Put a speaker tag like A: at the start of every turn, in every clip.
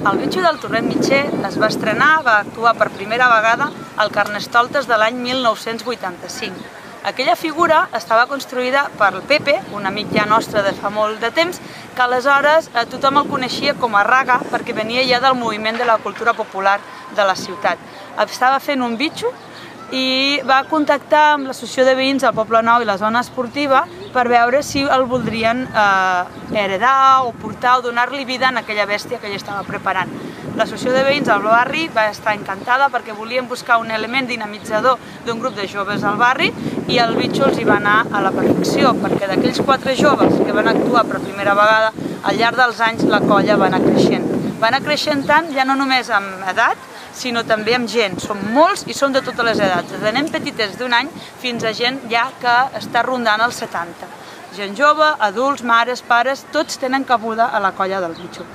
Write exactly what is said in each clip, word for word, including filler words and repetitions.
A: El bitxo del Torrent Mitger es va estrenar, va actuar per primera vegada al Carnestoltes de l'any mil nou-cents vuitanta-cinc. Aquella figura estava construïda per Pepe, un amic ja nostre de fa molt de temps, que aleshores tothom el coneixia com a Raga perquè venia ja del moviment de la cultura popular de la ciutat. Estava fent un bitxo i va contactar amb l'associació de veïns del Poble Nou i la zona esportiva per veure si el voldrien heredar o portar o donar-li vida en aquella bèstia que ell estava preparant. L'associació de veïns del barri va estar encantada perquè volien buscar un element dinamitzador d'un grup de joves al barri i el bitxo els hi va anar a la perfecció, perquè d'aquells quatre joves que van actuar per primera vegada, al llarg dels anys la colla va anar creixent. Va anar creixent tant, ja no només amb edat, sinó també amb gent. Som molts i som de totes les edats, des de nens petitets d'un any fins a gent ja que està rondant els setanta. Gent jove, adults, mares, pares, tots tenen cabuda a la colla del bitxo.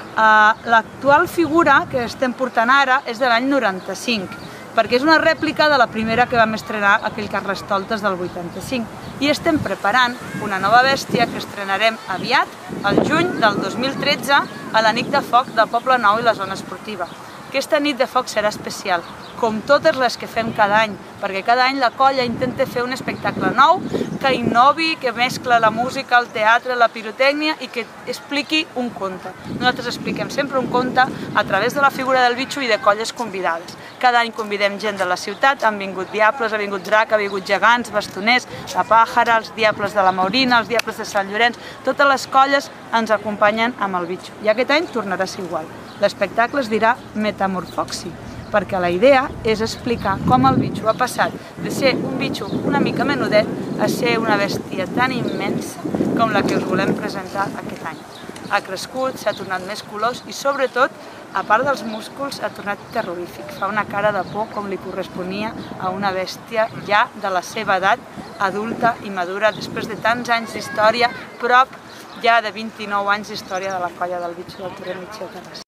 A: L'actual figura que estem portant ara és de l'any noranta-cinc, perquè és una rèplica de la primera que vam estrenar aquell Carnestoltes del vuitanta-cinc. I estem preparant una nova bèstia que estrenarem aviat, al juny del dos mil tretze, a la nit de foc del Poble Nou i la zona esportiva. Aquesta nit de foc serà especial, com totes les que fem cada any, perquè cada any la colla intenta fer un espectacle nou, que innovi, que mescla la música, el teatre, la pirotècnia i que expliqui un conte. Nosaltres expliquem sempre un conte a través de la figura del bitxo i de colles convidades. Cada any convidem gent de la ciutat, han vingut diables, ha vingut drac, ha vingut gegants, bastoners, la pàjara, els diables de la Maurina, els diables de Sant Llorenç, totes les colles ens acompanyen amb el bitxo. I aquest any tornarà a ser igual. L'espectacle es dirà Metamorfosi, perquè la idea és explicar com el bitxo ha passat de ser un bitxo una mica menudet a ser una bèstia tan immensa com la que us volem presentar aquest any. Ha crescut, s'ha tornat més colors i sobretot, a part dels músculs, ha tornat terrorífic. Fa una cara de por com li corresponia a una bèstia ja de la seva edat adulta i madura, després de tants anys d'història, prop ja de vint-i-nou anys d'història de la colla del bitxo del Torrent Mitger.